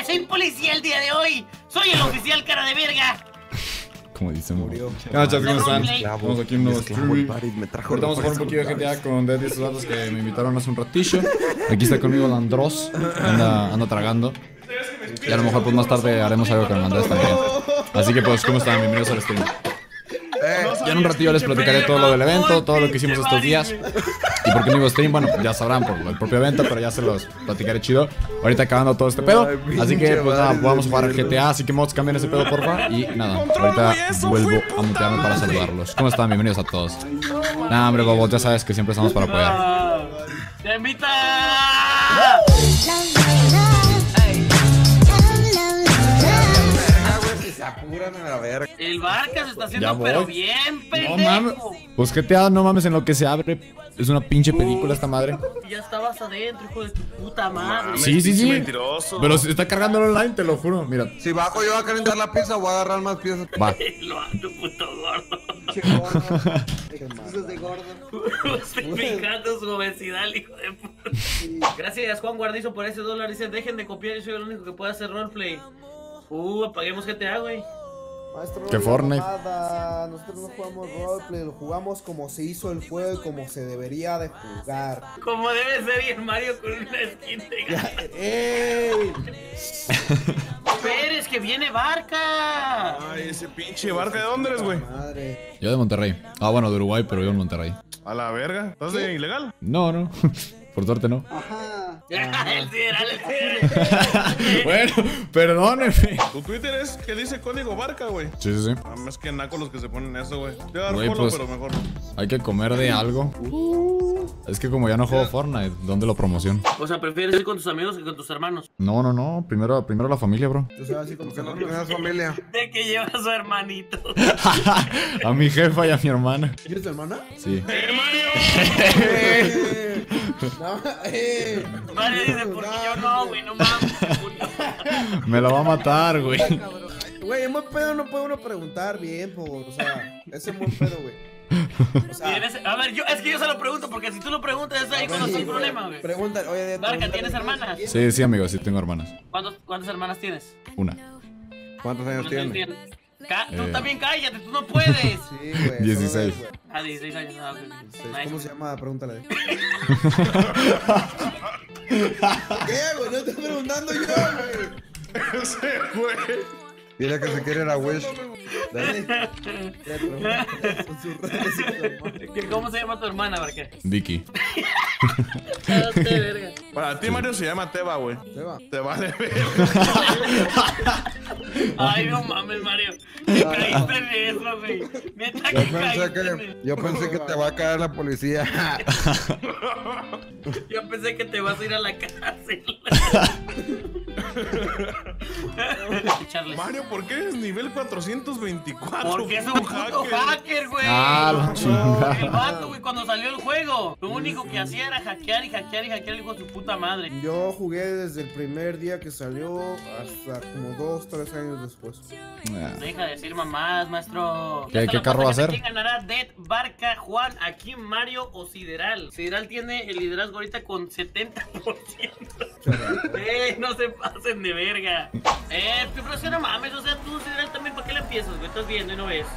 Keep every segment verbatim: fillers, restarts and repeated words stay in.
Hola, soy policía el día de hoy. Soy el oficial cara de verga. Como dice, murió. ¿Qué chat? ¿Cómo están? Estamos aquí en un nuevo stream. Ahorita vamos a jugar un poquito de G T A con Dead y estos datos que me invitaron hace un ratillo. Aquí está conmigo el Andros, anda, anda tragando. Y a lo mejor pues más tarde haremos algo con el Andrés también. Así que pues, ¿cómo están? Bienvenidos al stream. Eh, ya en un ratillo les platicaré todo lo del evento, todo lo que hicimos estos días. Y por qué no iba stream, bueno, ya sabrán por el propio evento, pero ya se los platicaré chido. Ahorita acabando todo este pedo. Así que pues nada, vamos a jugar al G T A, así que mods, cambien ese pedo porfa. Y nada, ahorita vuelvo a mutearme para saludarlos. ¿Cómo están? Bienvenidos a todos. Nah, hombre, bobos, ya sabes que siempre estamos para apoyar. ¡Te invita! Apúrame a la verga. El Barca se está haciendo pero bien pendejo. No mames. Pues G T A, no mames, en lo que se abre. Es una pinche película esta madre. Ya estabas adentro, hijo de tu puta madre. Sí, sí, sí. Mentiroso. Pero se está cargando el online, te lo juro. Mira. Si bajo yo a calentar la pizza, voy a agarrar más piezas. Va. Lo ando, puto gordo. Che gordo. Excusas de gordo. Justificando su obesidad, hijo de puta. Gracias, Juan Guardizo, por ese dólar. Dice, dejen de copiar, yo soy el único que puede hacer roleplay. Uh, apaguemos G T A, güey. Maestro, ¿Qué no Fortnite? nada. Nosotros no jugamos roleplay, lo jugamos como se hizo el juego y como se debería de jugar. Como debe ser, y el Mario con una skin de gata. ¡Ey! Pérez, que viene Barca. Ay, ese pinche Barca, ¿de dónde eres, güey? Madre. Yo de Monterrey. Ah, bueno, de Uruguay, pero yo en Monterrey. A la verga. ¿Estás de ilegal? No, no. Por suerte no. Ajá. El sideral, el sideral. Bueno, perdóneme. Tu Twitter es que dice código Barca, güey. Sí, sí, sí. Ah, más que naco los que se ponen eso, güey. Te voy a dar Güey, follow, pues- pero mejor no. Hay que comer de algo. Es que como ya no juego Fortnite, ¿dónde lo promociono? O sea, ¿prefieres ir con tus amigos que con tus hermanos? No, no, no. Primero, primero la familia, bro. Tú sabes así como Que que no no. tienes familia. De que lleva a su hermanito. A mi jefa y a mi hermana. ¿Quieres tu hermana? Sí. ¡Eh! No, ¡eh! Mario dice, porque yo no, güey, no mames. Me la va a matar, güey. Güey, en buen pedo no puede uno preguntar bien, por. O sea, ese es buen pedo, güey. O sea, Tienes- A ver, yo, es que yo se lo pregunto, porque si tú lo preguntas, es ahí cuando está el problema, güey. pregunta, oye, Barca, ¿tienes hermanas? Sí, sí, amigo, sí tengo hermanas. ¿Cuántos, ¿Cuántas hermanas tienes? Una. ¿Cuántos años ¿Cuántos tienes? tienes? Ca- Tú Eh. también cállate, tú no puedes. Sí, güey. dieciséis. solo es, güey. Ah, dieciséis años. Ah, ok. Nice. ¿Cómo se llama? Pregúntale. ¿Qué, güey? No estoy preguntando yo, güey. Ese, güey. Dile que se quiere ir a Wish. Dale. Ya, pregunta, susurrale, su hermano. ¿Qué- ¿Cómo se llama tu hermana, Barca? Vicky. Cállate, verga. Para ti, Mario, se llama Teba, güey. Se va. Te vale verga. Ay, no mames, Mario. ¿Qué caíste en eso, güey? Neta, Yo que pensé caíste en que, eso. yo pensé que te va a caer la policía. Yo pensé que te vas a ir a la cárcel. Charles. Mario, ¿por qué eres nivel cuatrocientos veinticuatro? Porque es un puto hacker, güey. Ah, la chingada. El vato, güey, cuando salió el juego, lo único que hacía era hackear y hackear y hackear el hijo de su puta madre. Yo jugué desde el primer día que salió hasta como dos, tres años después. Ah. Deja de decir mamás, maestro. ¿Qué- Ya está qué la carro va a cosa, ser? ¿Quién ganará? Dead, Barca, Juan, aquí Mario o Sideral? Sideral tiene el liderazgo ahorita con setenta por ciento. ¡Eh! No se pasen de verga. Eh, pero si no mames, o sea, tú, Sideral, también, ¿para qué le empiezas, güey? Estás viendo y no ves.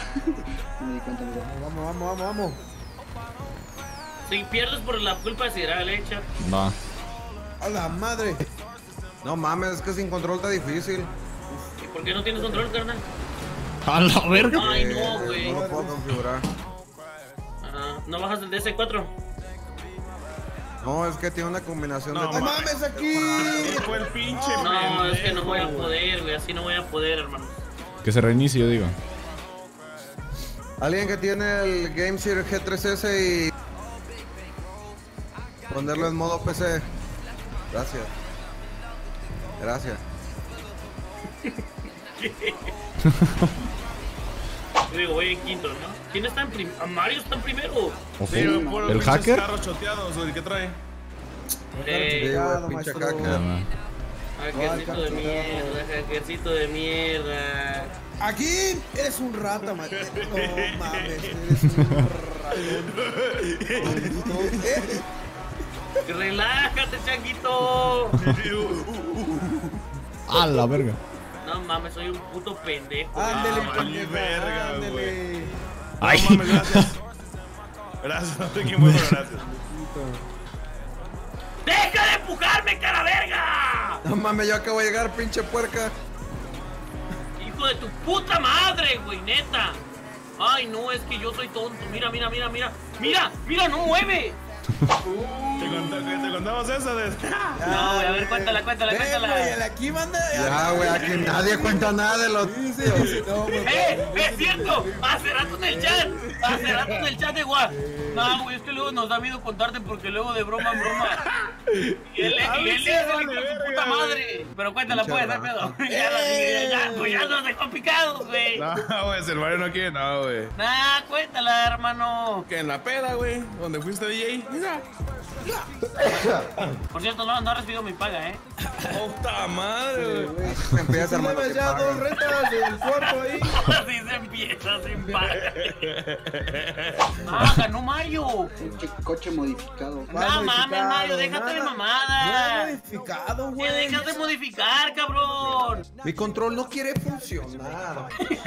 Vamos, vamos, vamos, vamos. Si pierdes por la culpa de Sideral, eh, chat. Va. ¡A la madre! No mames, es que sin control está difícil. ¿Y por qué no tienes control, carnal? A la verga. Ay, no, Eh, güey. No lo puedo configurar. Ajá. ¿No bajas el D S cuatro? No, es que tiene una combinación No, de. ¡No mames aquí! Fue el pinche No, es que no voy a pendejo, poder, güey. Así no voy a poder, hermano. Que se reinicie, yo digo. Alguien que tiene el GameSeer G tres S y ponerlo en modo P C. Gracias. Gracias. Yo digo, voy en quinto, ¿no? ¿Quién está en primero? Mario está en primero. Ojo. Sí, güey, puros ¿El pinches hacker? carros choteados, güey. ¿Qué trae? Eh, Sí, Claro, güey, pinche maestro. caca. Ah, hackercito de mierda, hackercito de mierda. Aquí eres un rata, man. No mames, eres un ratón. Relájate, changuito. A la verga. No mames, soy un puto pendejo. Ándele, Ah, vale, pendeja, verga, ándele. Ay. No mames, gracias. Gracias, no te equivoco, gracias. ¡Deja de empujarme, cara verga! No mames, yo acabo de llegar, pinche puerca. Hijo de tu puta madre, güey, neta. Ay, no, es que yo soy tonto. Mira, mira, mira, mira. Mira, mira, no mueve. Te, contamos, te contamos esa de. No, güey, a ver, cuéntala, cuéntala, Ven, güey, cuéntala. aquí manda. Ya, güey, aquí nadie cuenta nada de los. Sí, sí, sí, no, güey. ¡Eh! ¡Es cierto! Hace rato en el chat. Hace rato en el chat de guau. No, güey, es que luego nos da miedo contarte porque luego de broma en broma. Y él, A y mí él sí es me el hijo de vale su puta verga, madre. Pero cuéntala, Pinche pues, da rata. pedo. Ya, la- ya, pues ya nos dejó picados, güey. No, güey, si el Mario no quiere, no, güey. Nah, cuéntala, hermano. Que en la peda, güey, donde fuiste D J. Mira. Por cierto, no, no ha recibido mi paga, ¿eh? ¡Puta madre, güey! Me empieza, hermano. Tienes que ya paga. dos rentas del cuarto ahí. Así se empieza sin paga. Ah, ganó Mario. Pinche coche modificado. ¿Cuál No mames, modificado? Mario, déjate de Nada. mamada. No es modificado, Que güey. dejas de modificar, cabrón. Mi control no quiere funcionar.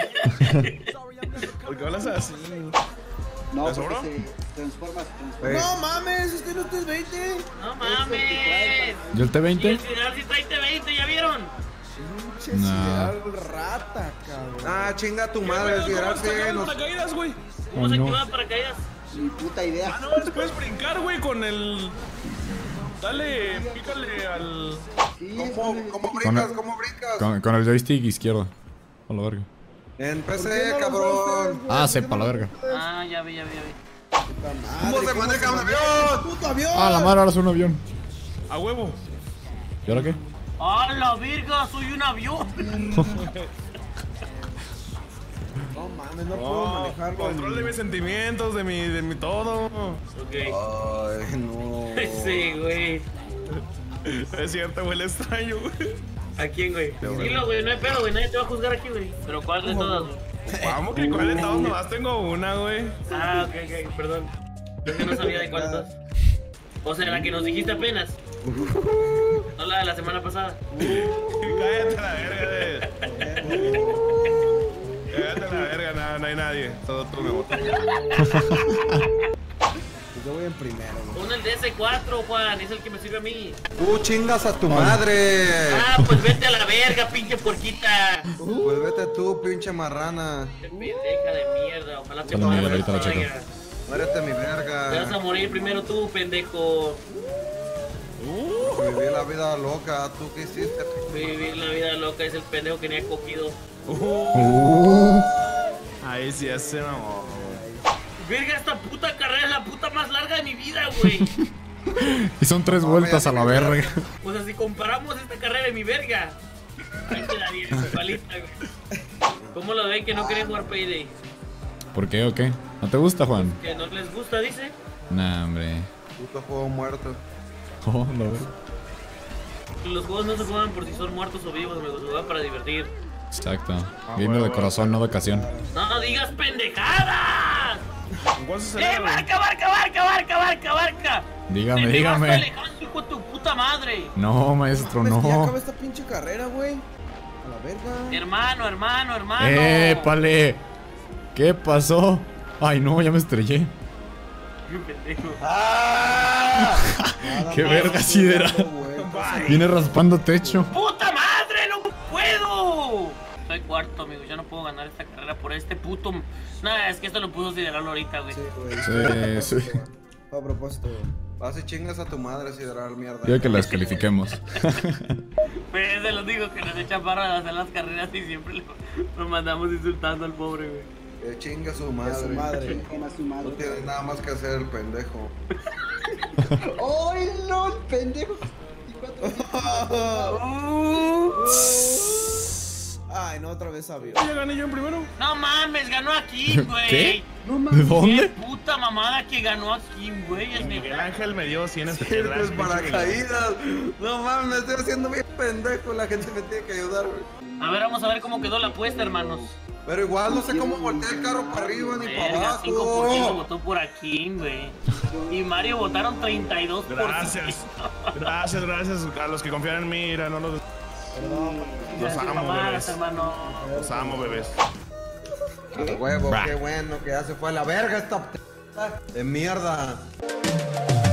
¿Por qué hablas así? No, ¿Te porque sobró? se transforma, se transforma. Eh, No mames, este no es veinte. No mames. ¿Yo el T Y veinte? el Fidel sí trae T veinte, ¿ya vieron? Pinche No. Sideral rata, cabrón. Ah, chinga tu Güey, madre, ¿cómo Sideral, vas a caer sí, en nos- paracaídas, güey? ¿Cómo Ay, se no. activa paracaídas? Ni puta idea. Ah, no, puedes brincar, güey, con el. Dale, pícale al. Sí, ¿Cómo, es- cómo Con brincas? el- ¿Cómo brincas? Con, con el joystick izquierdo. A la verga. En P ¿Por qué C, no lo cabrón. usas, güey? Ah, ¿Por sepa qué no la lo verga. usas? Ah, ya vi, ya vi, ya vi. Puta madre, ¿Cómo se maneja un maneja avión? ¡Puto avión! Ah, la madre, ahora es un avión. A huevo. ¿Y ahora qué? ¡Ah, la verga! ¡Soy un avión! No mames, no puedo No, manejarlo. control de mis sentimientos, de mi, de mi todo. Ok. Ay, no. Sí, güey. Es cierto, güey, el extraño, güey. ¿A quién, güey? Dilo, güey, no hay pedo, güey. Nadie te va a juzgar aquí, güey. Pero ¿cuál de todas, güey? Vamos, que cuál de todos nomás tengo una, güey. Ah, ok, ok, perdón. Yo que no sabía de cuál de todas. O sea, la que nos dijiste apenas. No la de la semana pasada. Cállate la verga, de. Cállate la verga, nada, no hay nadie. Todo tú me votas. Pues yo voy en primero, güey. Pon el D S cuatro, Juan. Es el que me sirve a mí. Tú chingas a tu madre. Ah, pues vete a la verga, pinche porquita. Pues vete tú, pinche marrana. Qué pendeja de mierda. Ojalá te Solo mueras. Miguel, ahorita la checo. verga. Muérete mi Te vas a verga. morir primero tú, pendejo. Viví la vida loca. ¿Tú qué hiciste? Vivir la vida loca es el pendejo que ni ha cogido. Ahí sí, ese no. Verga, esta puta carrera es la puta más larga de mi vida, güey. Y son tres vueltas a la verga. O sea, si comparamos esta carrera de mi verga. Ahí te la di, igualita, güey. ¿Cómo lo ven que no quieren jugar Payday? ¿Por qué o qué? ¿No te gusta, Juan? Que no les gusta, dice. Nah, hombre. Puto juego muerto. Oh, la verga. Los juegos no se juegan por si son muertos o vivos, me los juegan para divertir. Exacto. Gamer de corazón, no de ocasión. ¡No digas pendejadas! ¿En cuál se ¡Eh, celebra, güey? barca, barca, barca, barca, barca, barca! Dígame, Te me vas dígame. alejando, hijo de tu puta madre! No, maestro, Mames, que ya acaba no. esta pinche carrera, güey. A la verga. Hermano, hermano, hermano. ¡Épale! ¿Qué pasó? Ay, no, ya me estrellé. Qué pendejo. Nada ¡Qué más, verga, güey, Sidera! güey. Viene raspando techo. ¡Puta madre! ¡No puedo! Soy cuarto, amigo. Ya no puedo ganar esta carrera por este puto. Nah, es que esto lo pudo Sideral ahorita, güey. Sí, güey. Sí, sí. Fue a propósito, güey. Vas y chingas a tu madre, Sideral, mierda. Quiero que la descalifiquemos. Pues se los digo que nos echan barra de hacer las carreras y siempre lo, lo mandamos insultando al pobre, güey. Que chinga a su A madre. su madre. Chingan a su No madre. tiene nada más que hacer el pendejo. ¡Ay, no, el pendejo! Ay, no, otra vez avión. ¿Ya gané yo en primero? No mames, ganó aquí, güey. ¿Qué? No ¿De mames. Qué dónde? puta mamada que ganó aquí, güey. Es Miguel neta. Ángel me dio cien Tienes estrellas. paracaídas. No mames, me estoy haciendo bien pendejo. La gente me tiene que ayudar, güey. A ver, vamos a ver cómo quedó la apuesta, hermanos. Pero igual no sé cómo voltear el carro para arriba ni para Verga, cinco por ciento abajo. votó por aquí, güey. Y Mario votaron treinta y dos por ciento. Gracias. Gracias, gracias a los que confían en mí. Mira, no los. Los amo, mamadas, bebés. hermano. Los amo, bebés. A huevo, Bra. qué bueno que ya se fue a la verga esta p de mierda.